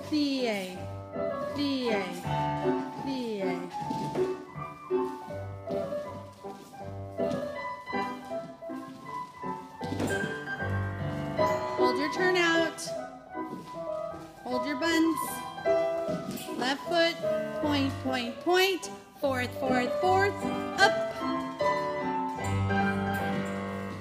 plie, plie, plie. Hold your turn out. Hold your buns. Left foot, point, point, point. Fourth, fourth, fourth. Up.